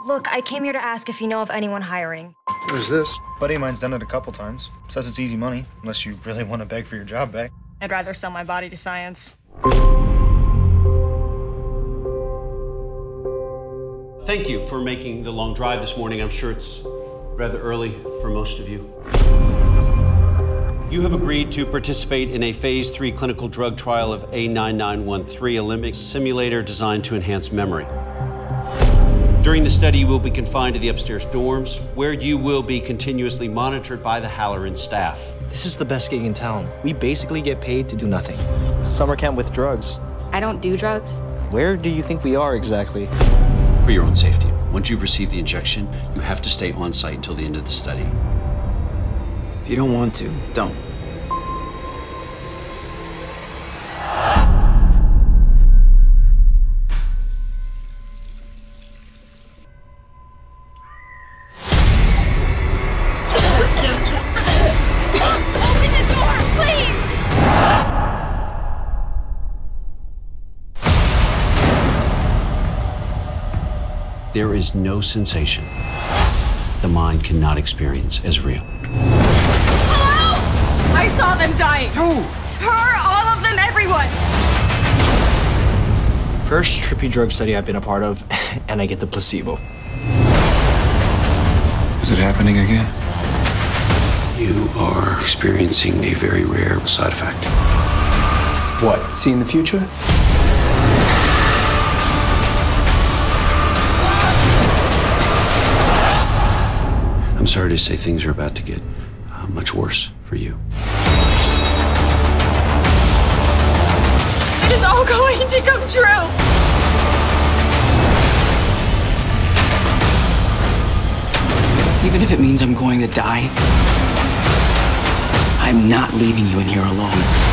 Look, I came here to ask if you know of anyone hiring. Who's this? Buddy of mine's done it a couple times. Says it's easy money, unless you really want to beg for your job back. I'd rather sell my body to science. Thank you for making the long drive this morning. I'm sure it's rather early for most of you. You have agreed to participate in a phase 3 clinical drug trial of A9913, a limbic simulator designed to enhance memory. During the study, you will be confined to the upstairs dorms, where you will be continuously monitored by the Halloran staff. This is the best gig in town. We basically get paid to do nothing. Summer camp with drugs. I don't do drugs. Where do you think we are exactly? For your own safety, once you've received the injection, you have to stay on site until the end of the study. If you don't want to, don't. There is no sensation the mind cannot experience as real. Hello? I saw them dying. Who? Her, all of them, everyone. First trippy drug study I've been a part of, and I get the placebo. Is it happening again? You are experiencing a very rare side effect. What? Seeing the future? I'm sorry to say things are about to get much worse for you. It is all going to come true. Even if it means I'm going to die, I'm not leaving you in here alone.